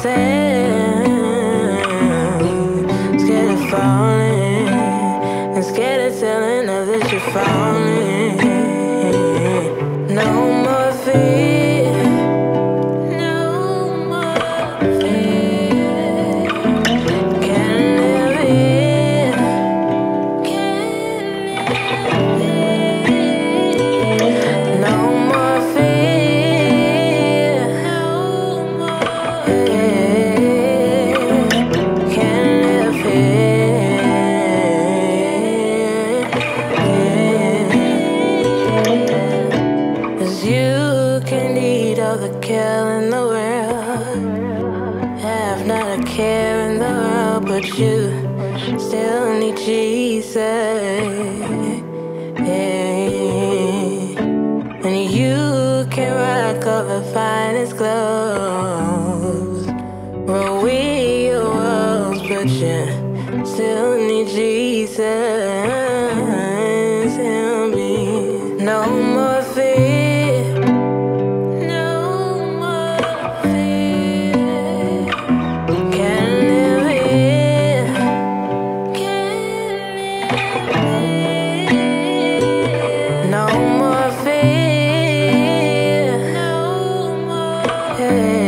sand, scared of falling, and scared of telling others you're falling. No more fear, no more fear. Can't live here, can't live here. No more fear, no more fear. Can't live here. 'Cause you can eat all the care in the world, have not a care in the world, but you still need Jesus. And you can rock all the finest clothes, roll with your walls, but you still need Jesus. Help me. No more fear, no more fear. Can't live here, can't live here. No more fear, no more fear.